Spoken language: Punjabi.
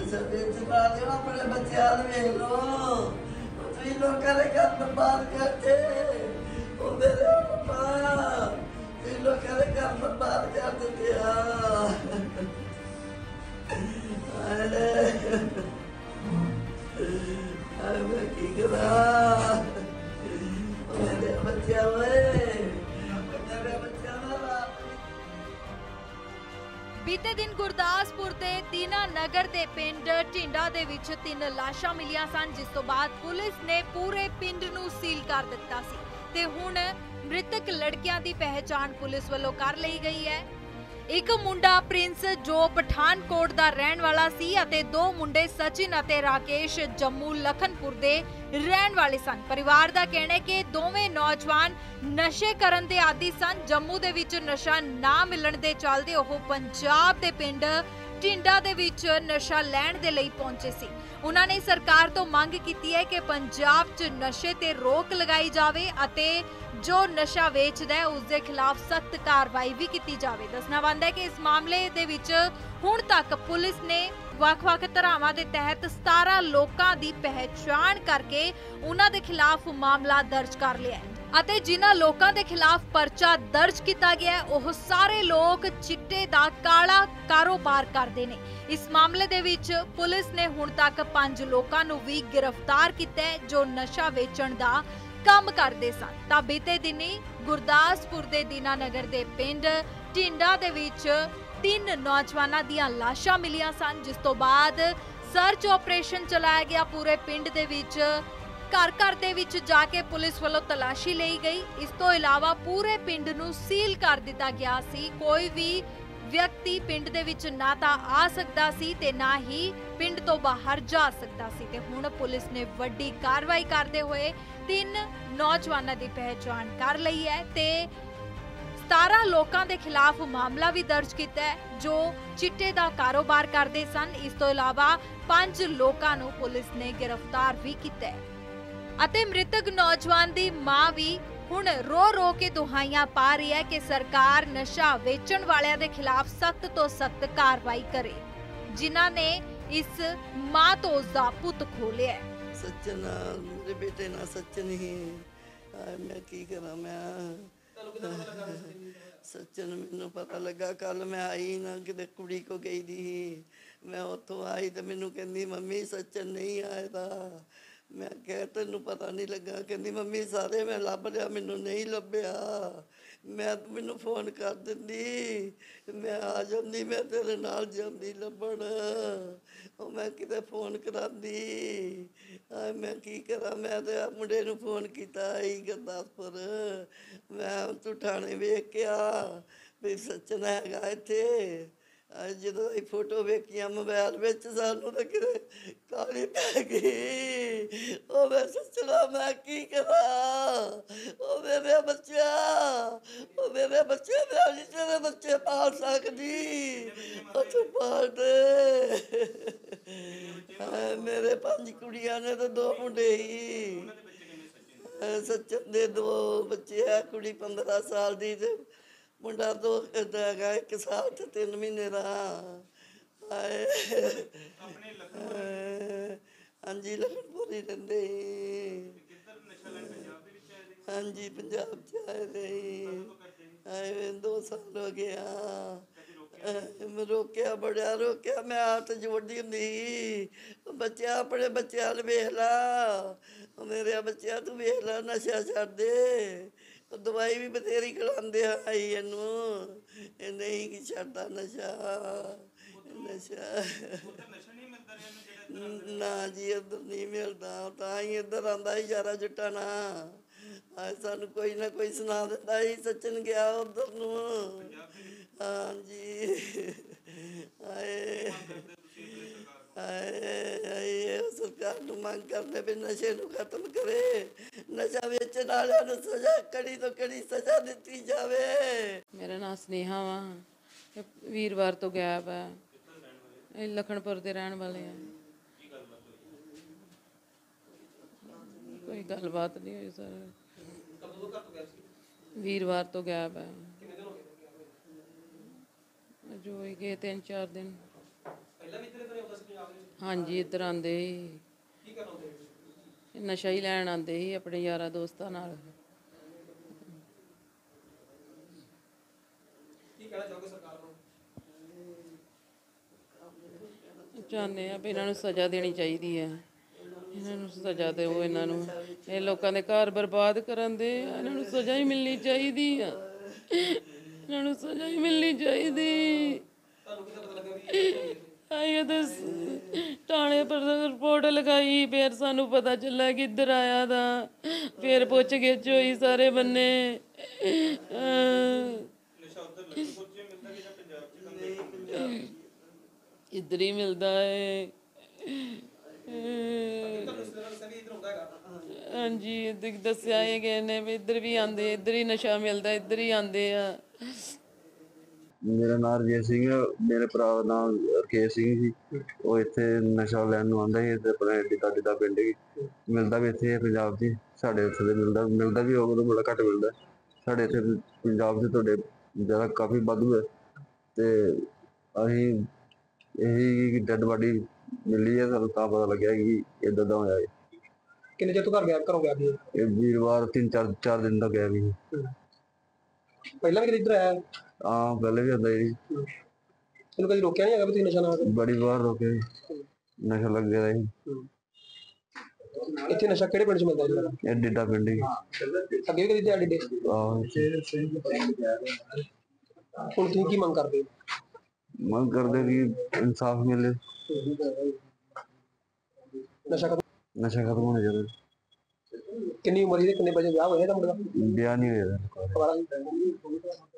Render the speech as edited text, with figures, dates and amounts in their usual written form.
ਨਸ਼ਾ ਵੇਚਣ ਵਾਲੇ ਹੋ, ਆਪਣੇ ਬੱਚਿਆਂ ਨੂੰ ਵੇਖ ਲਓ। ਤੁਸੀਂ ਲੋਕਾਂ ਦੇ ਘਰ ਬਰਬਾਦ ਕਰਦੇ। ਉਹ ਮੇਰੇ ਪਾਪਾ ਤੁਸੀਂ ਲੋਕਾਂ ਦੇ ਘਰ ਬਰਬਾਦ ਕਰ ਦਿੱਤੇ ਆ। ਮੈਂ ਕੀ ਕਰਾਂ? ਮੇਰੇ ਬੱਚਿਆਂ ਮੇਰੇ ਬੱਚਿਆਂ ਦਾ ਬੀਤੇ ਦਿਨ ਗੁਰਦਾਸਪੁਰ ਦੇ ਦੀਨਾ ਨਗਰ ਦੇ ਪਿੰਡ ਢਿੰਡਾ ਦੇ ਵਿੱਚ 3 ਲਾਸ਼ਾਂ ਮਿਲੀਆਂ ਸਨ, ਜਿਸ ਤੋਂ ਬਾਅਦ ਪੁਲਿਸ ਨੇ ਪੂਰੇ ਪਿੰਡ ਨੂੰ ਸੀਲ ਕਰ ਦਿੱਤਾ ਸੀ ਤੇ ਹੁਣ ਮ੍ਰਿਤਕ ਲੜਕਿਆਂ ਦੀ ਪਹਿਚਾਣ ਪੁਲਿਸ ਵੱਲੋਂ ਕਰ ਲਈ ਗਈ ਹੈ। ਇੱਕ ਮੁੰਡਾ ਪ੍ਰਿੰਸ ਜੋ ਪਠਾਨਕੋਟ ਦਾ ਰਹਿਣ ਵਾਲਾ ਸੀ ਅਤੇ 2 ਮੁੰਡੇ ਸਚਿਨ ਅਤੇ ਰਾਕੇਸ਼ ਜੰਮੂ ਲਖਨਪੁਰ ਦੇ ਰਹਿਣ ਵਾਲੇ ਸਨ। ਪਰਿਵਾਰ ਦਾ ਕਹਿਣਾ ਹੈ ਕਿ ਦੋਵੇਂ ਨੌਜਵਾਨ ਨਸ਼ੇ ਕਰਨ ਦੇ ਆਦੀ ਸਨ। ਜੰਮੂ ਦੇ ਵਿੱਚ ਨਸ਼ਾ ਨਾ ਮਿਲਣ ਦੇ ਚੱਲਦੇ ਉਹ ਪੰਜਾਬ ਦੇ ਪਿੰਡ ਢਿੰਡਾ ਦੇ ਵਿੱਚ ਨਸ਼ਾ ਲੈਣ ਦੇ ਲਈ ਪਹੁੰਚੇ ਸੀ। ਉਹਨਾਂ ਨੇ ਸਰਕਾਰ ਤੋਂ ਮੰਗ ਕੀਤੀ ਹੈ ਕਿ ਪੰਜਾਬ 'ਚ ਨਸ਼ੇ ਤੇ ਰੋਕ ਲਗਾਈ ਜਾਵੇ ਅਤੇ ਜੋ ਨਸ਼ਾ ਵੇਚਦਾ ਹੈ ਉਸ ਦੇ ਖਿਲਾਫ ਸਖਤ ਕਾਰਵਾਈ ਵੀ ਕੀਤੀ ਜਾਵੇ। ਦੱਸਣਾ ਬਣਦਾ ਹੈ ਕਿ ਇਸ ਮਾਮਲੇ ਦੇ ਵਿੱਚ ਹੁਣ ਤੱਕ ਪੁਲਿਸ ਨੇ ਵੱਖ-ਵੱਖ ਧਾਰਾਵਾਂ ਦੇ ਤਹਿਤ 17 ਲੋਕਾਂ ਦੀ ਪਹਿਚਾਣ ਕਰਕੇ ਉਹਨਾਂ ਦੇ ਖਿਲਾਫ ਮਾਮਲਾ ਦਰਜ ਕਰ ਲਿਆ ਹੈ ਅਤੇ ਜਿਨ੍ਹਾਂ ਲੋਕਾਂ ਦੇ ਖਿਲਾਫ ਪਰਚਾ ਦਰਜ ਕੀਤਾ ਗਿਆ ਹੈ ਉਹ ਸਾਰੇ ਲੋਕ ਚਿੱਟੇ ਦਾ ਕਾਲਾ ਕਾਰੋਬਾਰ ਕਰਦੇ ਨੇ। ਇਸ ਮਾਮਲੇ ਦੇ ਵਿੱਚ ਪੁਲਿਸ ਨੇ ਹੁਣ ਤੱਕ 5 ਲੋਕਾਂ ਨੂੰ ਵੀ ਗ੍ਰਿਫਤਾਰ ਕੀਤਾ ਹੈ ਜੋ ਨਸ਼ਾ ਵੇਚਣ ਦਾ ਕੰਮ ਕਰਦੇ ਸਨ। ਤਾਂ ਬੀਤੇ ਦਿਨੀ ਗੁਰਦਾਸਪੁਰ ਦੇ ਦੀਨਾ ਨਗਰ ਦੇ ਪਿੰਡ ਢਿੰਡਾ ਦੇ ਵਿੱਚ 3 ਨੌਜਵਾਨਾਂ ਦੀਆਂ ਲਾਸ਼ਾਂ ਮਿਲੀਆਂ ਸਨ, ਜਿਸ ਤੋਂ ਬਾਅਦ ਸਰਚ ਆਪਰੇਸ਼ਨ ਚਲਾਇਆ ਗਿਆ। ਪੂਰੇ ਪਿੰਡ ਦੇ ਵਿੱਚ ਘਰ ਦੇ ਵਿੱਚ ਜਾ ਕੇ ਪੁਲਿਸ ਵੱਲੋਂ ਤਲਾਸ਼ੀ ਲਈ ਗਈ। ਇਸ ਤੋਂ ਇਲਾਵਾ ਪੂਰੇ ਪਿੰਡ ਨੂੰ ਸੀਲ ਕਰ ਦਿੱਤਾ ਗਿਆ ਸੀ। ਕੋਈ ਵੀ ਵਿਅਕਤੀ ਪਿੰਡ ਦੇ ਵਿੱਚ ਨਾ ਤਾਂ ਆ ਸਕਦਾ ਸੀ ਤੇ ਨਾ ਹੀ ਪਿੰਡ ਤੋਂ ਬਾਹਰ ਜਾ ਸਕਦਾ ਸੀ ਤੇ ਹੁਣ ਪੁਲਿਸ ਨੇ ਵੱਡੀ ਕਾਰਵਾਈ ਕਰਦੇ ਹੋਏ 3 ਨੌਜਵਾਨਾਂ ਦੀ ਪਹਿਚਾਣ ਕਰ ਲਈ ਹੈ ਤੇ 17 ਲੋਕਾਂ ਦੇ ਖਿਲਾਫ ਮਾਮਲਾ ਵੀ ਦਰਜ ਕੀਤਾ ਹੈ ਜੋ ਚਿੱਟੇ ਦਾ ਕਾਰੋਬਾਰ ਕਰਦੇ ਸਨ। ਇਸ ਤੋਂ ਇਲਾਵਾ 5 ਲੋਕਾਂ ਨੂੰ ਪੁਲਿਸ ਨੇ ਗ੍ਰਿਫਤਾਰ ਵੀ ਕੀਤਾ ਹੈ ਅਤੇ ਮ੍ਰਿਤਕ ਨੌਜਵਾਨ ਦੀ ਮਾਂ ਵੀ ਹੁਣ ਰੋ ਕੇ ਦੁਹਾਈਆਂ ਪਾ ਰਹੀ ਹੈ ਕਿ ਸਰਕਾਰ ਨਸ਼ਾ ਵੇਚਣ ਵਾਲਿਆਂ ਦੇ ਖਿਲਾਫ ਸਖਤ ਤੋਂ ਸਖਤ ਕਾਰਵਾਈ ਕਰੇ, ਜਿਨ੍ਹਾਂ ਨੇ ਇਸ ਮਾਂ ਤੋਂ ਉਸਦਾ ਪੁੱਤ ਖੋਲਿਆ ਹੈ। ਸੱਚਨ ਮੇਰੇ ਬੇਟੇ ਨਾਲ ਸੱਚਨ ਹੀ ਮੈਂ ਕੀ ਕਰਾਂ? ਮੈਂ ਸੱਚਨ ਮੈਨੂੰ ਪਤਾ ਲੱਗਾ ਕੱਲ ਮੈਂ ਆਈ ਨਾ ਕਿਤੇ ਕੁੜੀ ਕੋ ਗਈ ਦੀ, ਮੈਂ ਉੱਥੋਂ ਆਈ ਤੇ ਮੈਨੂੰ ਕਹਿੰਦੀ ਮੰਮੀ ਸੱਚਨ ਨਹੀਂ ਆਇਆ। ਮੈਂ ਕਿਹਾ ਤੈਨੂੰ ਪਤਾ ਨਹੀਂ ਲੱਗਾ? ਕਹਿੰਦੀ ਮੰਮੀ ਸਾਰੇ ਮੈਂ ਲੱਭ ਲਿਆ, ਮੈਨੂੰ ਨਹੀਂ ਲੱਭਿਆ। ਮੈਂ ਮੈਨੂੰ ਫੋਨ ਕਰ ਦਿੰਦੀ, ਮੈਂ ਆ ਜਾਂਦੀ, ਮੈਂ ਤੇਰੇ ਨਾਲ ਜਾਂਦੀ ਲੱਭਣ। ਉਹ ਮੈਂ ਕਿਤੇ ਫੋਨ ਕਰਾਂਦੀ। ਮੈਂ ਕੀ ਕਰਾਂ? ਮੈਂ ਤੇ ਮੁੰਡੇ ਨੂੰ ਫੋਨ ਕੀਤਾ ਸੀ ਗੁਰਦਾਸਪੁਰ, ਮੈਂ ਤੂੰ ਥਾਣੇ ਵੇਖ ਕੇ ਆ ਵੀ ਸੱਚਨ ਹੈਗਾ ਇੱਥੇ। ਜਦੋਂ ਇਹ ਫੋਟੋ ਵੇਖੀਆਂ ਮੋਬਾਇਲ ਵਿੱਚ ਸਾਨੂੰ ਤਾਂ ਕਿਤੇ ਕਾਹਲੀ ਪੈ ਗਈ। ਉਹ ਮੈਂ ਸੱਚਣਾ ਮੈਂ ਕੀ ਕਰਾਂ? ਉਹ ਮੇਰੇ ਬੱਚਿਆ, ਉਹ ਮੇਰੇ ਬੱਚੇ ਮੈਂ ਨਹੀਂ ਤੇਰੇ ਬੱਚੇ ਪਾਲ ਸਕਦੀ। ਉਹ ਤੂੰ ਪਾਲ ਦੇ। ਮੇਰੇ 5 ਕੁੜੀਆਂ ਨੇ ਤੇ 2 ਮੁੰਡੇ ਹੀ। ਸੱਚਨ ਦੇ 2 ਬੱਚੇ ਆ, ਕੁੜੀ 15 ਸਾਲ ਦੀ ਤੇ ਮੁੰਡਾ 2 ਹੈਗਾ 1 ਸਾਲ ਤੇ 3 ਮਹੀਨੇ ਦਾ। ਹਾਂਜੀ ਲਖਨਪੁਰ ਹੀ ਰਹਿੰਦੇ ਸੀ। ਹਾਂਜੀ ਪੰਜਾਬ 'ਚ ਆਏ ਦੇ 2 ਸਾਲ ਹੋ ਗਿਆ। ਮੈਂ ਰੋਕਿਆ, ਬੜਾ ਰੋਕਿਆ, ਮੈਂ ਹੱਥ ਜੋੜਦੀ ਹੁੰਦੀ ਬੱਚਿਆ ਆਪਣੇ ਬੱਚਿਆਂ ਨੂੰ ਵੇਖ ਲਾ, ਮੇਰੇ ਬੱਚਿਆਂ ਤੂੰ ਵੇਖ ਲਾ ਨਸ਼ਾ ਛੱਡ ਦੇ। ਦਵਾਈ ਵੀ ਬਥੇਰੀ ਖਿਲਾਉਂਦੇ ਆਈ ਇਹਨੂੰ, ਇਹ ਨਹੀਂ ਕਿ ਛੱਡਦਾ ਨਸ਼ਾ। ਨਾ ਜੀ ਇੱਧਰ ਨਹੀਂ ਮਿਲਦਾ, ਤਾਂ ਹੀ ਇੱਧਰ ਆਉਂਦਾ ਸੀ ਯਾਰਾ ਜੁੱਟਾਣਾ। ਸਾਨੂੰ ਕੋਈ ਨਾ ਕੋਈ ਸੁਣਾ ਦਿੰਦਾ ਸੀ ਸੱਚਨ ਗਿਆ ਉੱਧਰ ਨੂੰ। ਹਾਂਜੀ ਸਰਕਾਰ ਨੂੰ ਮੰਗ ਕਰਦੇ ਵੀ ਨਸ਼ੇ ਨੂੰ ਖਤਮ ਕਰੇ, ਨਸ਼ਾ ਵੇਚਣ ਵਾਲਿਆਂ ਨੂੰ ਸਜ਼ਾ ਕੜੀ ਤੋਂ ਕੜੀ ਸਜ਼ਾ ਦਿੱਤੀ ਜਾਵੇ। ਮੇਰਾ ਨਾਮ ਸਨੇਹਾ ਵਾ, ਵੀਰਵਾਰ ਤੋਂ ਗਾਇਬ ਹੈ। ਇਹ ਲਖਨਪੁਰ ਦੇ ਰਹਿਣ ਵਾਲੇ ਆ। ਕੋਈ ਗੱਲਬਾਤ ਨਹੀਂ ਹੋਈ ਸਰ। ਵੀਰਵਾਰ ਤੋਂ ਗਾਇਬ ਹੈ। ਜੋ ਹੀ ਗਏ 3-4 ਦਿਨ। ਹਾਂਜੀ ਇੱਧਰ ਆਉਂਦੇ ਸੀ, ਨਸ਼ਾ ਹੀ ਲੈਣ ਆਉਂਦੇ ਸੀ ਆਪਣੇ ਯਾਰਾਂ ਦੋਸਤਾਂ ਨਾਲ। ਚਾਹੁੰਦੇ ਆ ਵੀ ਇਹਨਾਂ ਨੂੰ ਸਜ਼ਾ ਦੇਣੀ ਚਾਹੀਦੀ ਹੈ, ਇਹਨਾਂ ਨੂੰ ਸਜ਼ਾ ਦਿਓ ਇਹਨਾਂ ਨੂੰ। ਇਹ ਲੋਕਾਂ ਦੇ ਘਰ ਬਰਬਾਦ ਕਰਨ ਦੇ, ਇਹਨਾਂ ਨੂੰ ਸਜ਼ਾ ਹੀ ਮਿਲਣੀ ਚਾਹੀਦੀ ਆ, ਇਹਨਾਂ ਨੂੰ ਸਜ਼ਾ ਹੀ ਮਿਲਣੀ ਚਾਹੀਦੀ। ਆਈਏ ਤਾਂ ਥਾਣੇ ਪਰ ਰਿਪੋਰਟ ਲਗਾਈ, ਫਿਰ ਸਾਨੂੰ ਪਤਾ ਚੱਲਿਆ ਕਿ ਇੱਧਰ ਆਇਆ ਦਾ, ਫਿਰ ਪੁੱਛ ਗਿੱਛ ਹੋਈ ਸਾਰੇ ਬੰਨੇ। ਇੱਧਰ ਹੀ ਮਿਲਦਾ ਹੈ। ਹਾਂਜੀ ਦੱਸਿਆ ਇਹ ਗਏ ਨੇ ਵੀ ਇੱਧਰ ਵੀ ਆਉਂਦੇ, ਇੱਧਰ ਹੀ ਨਸ਼ਾ ਮਿਲਦਾ, ਇੱਧਰ ਹੀ ਆਉਂਦੇ ਆ। ਮੇਰਾ ਨਾਮ ਰਜੀਤ ਸਿੰਘ, ਮੇਰੇ ਭਰਾ ਦਾ ਨਾਮ ਰਕੇਸ਼ ਸਿੰਘ ਸੀ। ਉਹ ਇੱਥੇ ਨਸ਼ਾ ਲੈਣ ਨੂੰ ਆਉਂਦਾ ਸੀ, ਇੱਥੇ ਆਪਣੇ ਡਿੱਡਾ ਪਿੰਡ ਹੀ ਮਿਲਦਾ ਵੀ ਇੱਥੇ ਪੰਜਾਬ 'ਚ। ਸਾਡੇ ਇੱਥੇ ਦੇ ਮਿਲਦਾ ਵੀ ਉਦੋਂ ਬੜਾ ਘੱਟ ਮਿਲਦਾ। ਸਾਡੇ ਇੱਥੇ ਪੰਜਾਬ 'ਚ ਤੁਹਾਡੇ ਜ਼ਿਆਦਾ ਕਾਫੀ ਵਾਧੂ ਹੈ। ਅਤੇ ਅਸੀਂ ਇਹੀ ਡੈਡ ਬਾਡੀ ਮਿਲੀ ਹੈ, ਸਾਨੂੰ ਤਾਂ ਪਤਾ ਲੱਗਿਆ ਕਿ ਇੱਦਾਂ ਦਾ ਹੋਇਆ। ਕਿੰਨੇ ਚਿਰ ਤੋਂ ਘਰੋਂ ਗਿਆ ਸੀ? ਇਹ ਵੀਰਵਾਰ 3-4 ਦਿਨ ਦਾ ਗਿਆ ਵੀ। ਪਹਿਲਾਂ ਵੀ ਕਦੇ ਇੱਧਰ ਆਇਆ? ਹਾਂ ਪਹਿਲੇ ਵੀ ਆਉਂਦਾ ਜੀ। ਤੈਨੂੰ ਕਦੀ ਰੋਕਿਆ ਨਹੀਂ ਹੈਗਾ ਵੀ ਤੁਸੀਂ ਨਸ਼ਾ ਨਾ ਕਰੋ? ਬੜੀ ਵਾਰ ਰੋਕੇ, ਨਸ਼ਾ ਲੱਗ ਗਿਆ ਸੀ। ਇੱਥੇ ਨਸ਼ਾ ਕਿਹੜੇ ਪਿੰਡ 'ਚ ਮਿਲਦਾ ਜੀ? ਇਹ ਡਿੱਡਾ ਪਿੰਡ ਹੀ। ਅੱਗੇ ਵੀ ਕਦੀ ਦਿਹਾੜੀ ਦੇ? ਆਹੋ। ਹੁਣ ਤੁਸੀਂ ਕੀ ਮੰਗ ਕਰਦੇ ਹੋ? ਮੰਗ ਕਰਦੇ ਕਿ ਇਨਸਾਫ ਮਿਲੇ, ਨਸ਼ਾ ਖਤਮ ਹੋਣਾ ਚਾਹੀਦਾ। ਕਿੰਨੀ ਉਮਰ ਸੀ ਤੇ ਕਿੰਨੇ ਵਜੇ ਵਿਆਹ ਹੋਇਆ ਇਹਦਾ ਮੁੰਡੇ ਦਾ? ਵਿਆਹ ਨਹੀਂ ਹੋਇਆ। ਦੁਬਾਰਾ